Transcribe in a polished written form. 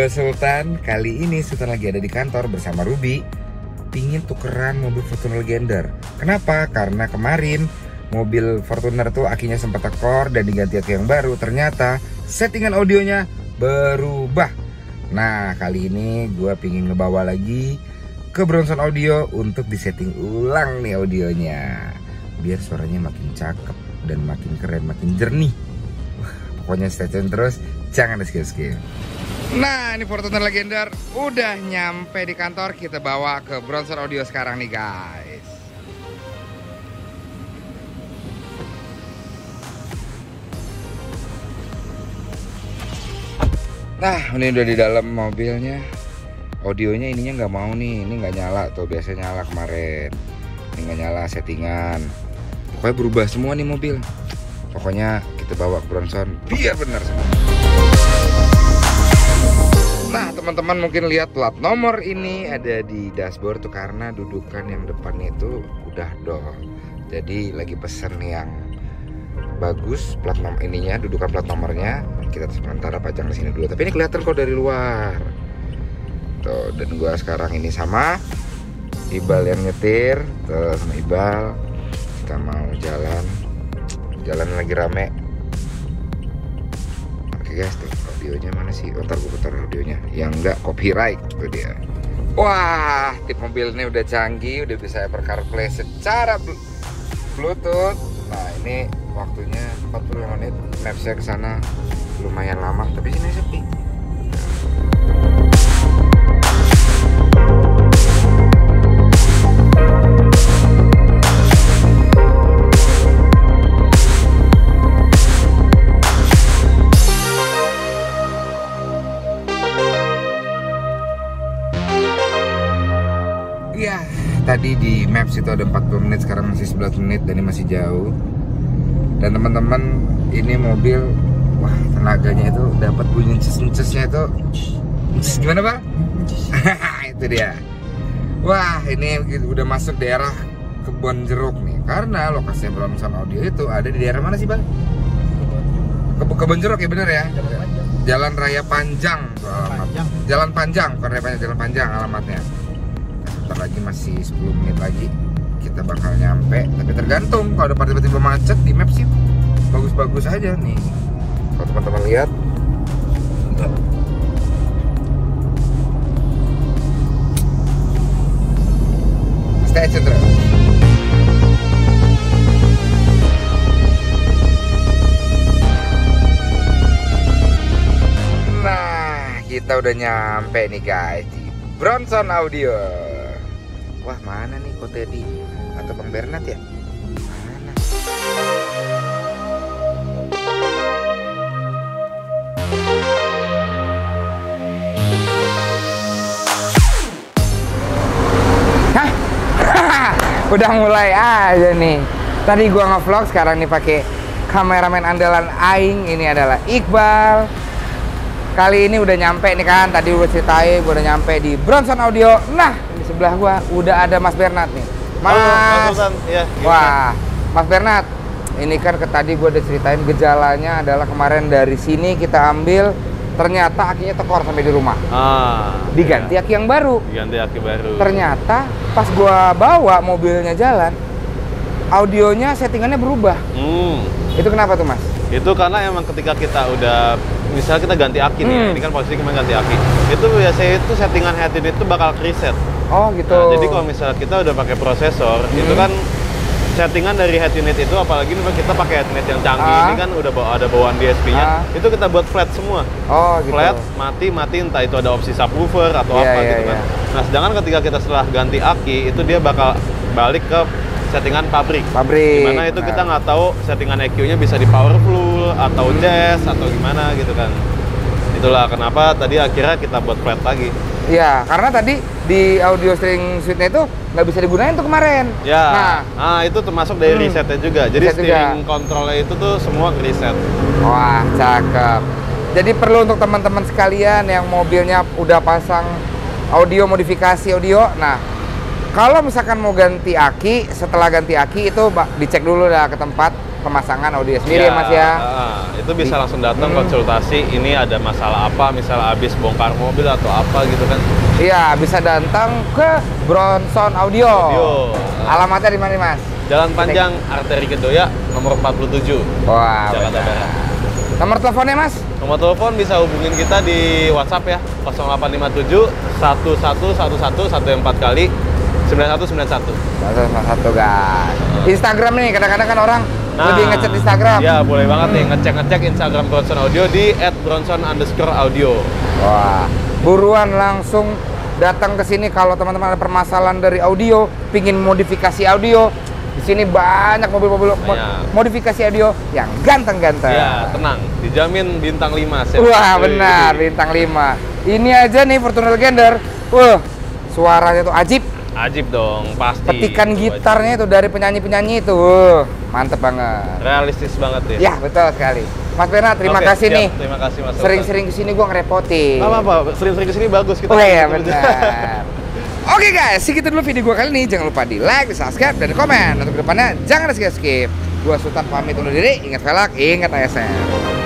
Gue Sultan. Kali ini Sultan lagi ada di kantor bersama Ruby. Pingin tukeran mobil Fortuner Legender. Kenapa? Karena kemarin mobil Fortuner tuh akinya sempat tekor dan diganti aki yang baru. Ternyata settingan audionya berubah. Nah, kali ini gue pingin ngebawa lagi ke Bronson Audio untuk disetting ulang nih audionya, biar suaranya makin cakep dan makin keren, makin jernih. Pokoknya stay tune terus, jangan di-skip. Nah, ini Fortuner Legender udah nyampe di kantor. Kita bawa ke Bronson Audio sekarang nih guys. Nah, ini udah di dalam mobilnya. Audionya ininya nggak mau nih, ini nggak nyala tuh, biasanya nyala kemarin. Ini nggak nyala settingan. Pokoknya berubah semua nih mobil. Pokoknya kita bawa ke Bronson biar benar semua. Nah, teman-teman mungkin lihat plat nomor ini ada di dashboard tuh karena dudukan yang depan itu udah door. Jadi lagi pesen yang bagus plat nomor ininya, dudukan plat nomornya. Kita sementara pajang di sini dulu. Tapi ini kelihatan kok dari luar. Tuh, dan gua sekarang ini sama Ibal yang nyetir, tuh sama Ibal. Kita mau jalan lagi rame. Oke guys, tuh audionya mana sih? Oh, ntar gue putar audionya yang enggak copyright. Itu dia. Wah, tip mobil ini udah canggih, udah bisa Apple CarPlay secara Bluetooth. Nah, ini waktunya 45 menit. Mapsnya ke sana lumayan lama, tapi sini sepi. Iya, tadi di Maps itu ada 40 menit, sekarang masih 11 menit dan ini masih jauh. Dan teman-teman, ini mobil, wah tenaganya itu dapat bunyi nces-necesnya itu. Gimana Pak? Itu dia. Wah, ini udah masuk daerah Kebon Jeruk nih. Karena lokasi Bronson Audio itu ada di daerah mana sih Bang? Kebon Jeruk ya, bener ya? Jalan Raya Panjang. Jalan Panjang, bukan Raya Panjang, Jalan Panjang alamatnya. Bentar lagi masih 10 menit lagi kita bakal nyampe, tapi tergantung kalau ada tiba-tiba macet di map sih bagus-bagus aja nih. Kalau teman-teman lihat, stay tune terus. Nah, kita udah nyampe nih guys di Bronson Audio. Wah, mana nih Ko Teddy atau Bang Bernat ya? Mana? Hah? Udah mulai aja nih. Tadi gua ngevlog, sekarang nih pakai kameramen andalan aing, ini adalah Iqbal. Kali ini udah nyampe nih kan, tadi gue ceritain gue udah nyampe di Bronson Audio. Nah, di sebelah gua udah ada Mas Bernat nih. Mas Sultan, ya, wah, Mas Bernat, ini kan tadi gue udah ceritain gejalanya adalah kemarin dari sini kita ambil, ternyata akinya tekor sampai di rumah. Diganti aki yang baru. Diganti aki baru. Ternyata pas gua bawa mobilnya jalan, audionya settingannya berubah. Itu kenapa tuh Mas? Itu karena emang ketika kita udah, misalnya kita ganti aki nih, ini kan posisi kemarin ganti aki, itu biasanya itu settingan head unit itu bakal reset. Oh gitu. Nah, jadi kalau misalnya kita udah pakai prosesor, itu kan settingan dari head unit itu, apalagi kita pakai head unit yang canggih, ini kan udah ada bawaan DSP-nya, itu kita buat flat semua. Oh gitu. Flat, mati, entah itu ada opsi subwoofer atau apa gitu kan. Nah, sedangkan ketika kita setelah ganti aki, itu dia bakal balik ke settingan pabrik. Dimana itu kita nggak tahu settingan EQ-nya bisa di powerful atau jazz atau gimana gitu kan. Itulah kenapa tadi akhirnya kita buat flat lagi. Iya, karena tadi di audio steering suite-nya itu nggak bisa digunain tuh kemarin. Ya, nah itu termasuk dari resetnya juga. Jadi steering controlnya itu tuh semua ke reset. Wah, cakep. Jadi perlu untuk teman-teman sekalian yang mobilnya udah pasang audio, modifikasi audio, nah Kalau misalkan mau ganti aki, setelah ganti aki itu dicek dulu dah ke tempat pemasangan audio sendiri ya Mas ya. Itu bisa langsung datang konsultasi, ini ada masalah apa, misalnya habis bongkar mobil atau apa gitu kan. Iya, bisa datang ke Bronson Audio. Alamatnya di mana nih Mas? Jalan Panjang Arteri Kedoya nomor 47. Wah, Jakarta Barat. Nomor teleponnya Mas? Nomor telepon bisa hubungin kita di WhatsApp ya, 0857 1111 14 kali 9191. 191 guys. Instagram nih kadang-kadang kan orang lebih ngecek Instagram. Ya boleh banget nih ngecek Instagram Bronson Audio di @bronson_audio. Wah, buruan langsung datang ke sini kalau teman-teman ada permasalahan dari audio, pingin modifikasi audio. Di sini banyak mobil-mobil modifikasi audio yang ganteng-ganteng. Ya, tenang, dijamin bintang 5. Wah, benar, bintang 5. Ini aja nih Fortuner Legender. Suaranya tuh ajib. Ajib dong, pasti. Petikan gitarnya itu dari penyanyi-penyanyi itu. Mantep banget. Realistis banget ya. Ya, betul sekali. Mas Bernard, terima kasih nih. Terima kasih Mas. Sering-sering kesini gua ngerepotin. Apa-apa, sering-sering kesini bagus kita. Oh iya, benar. Oke guys, segitu dulu video gua kali ini. Jangan lupa di like, di subscribe, dan di komen. Untuk kedepannya jangan skip-skip. Gua Sultan pamit undur diri. Ingat velg, ingat ASN.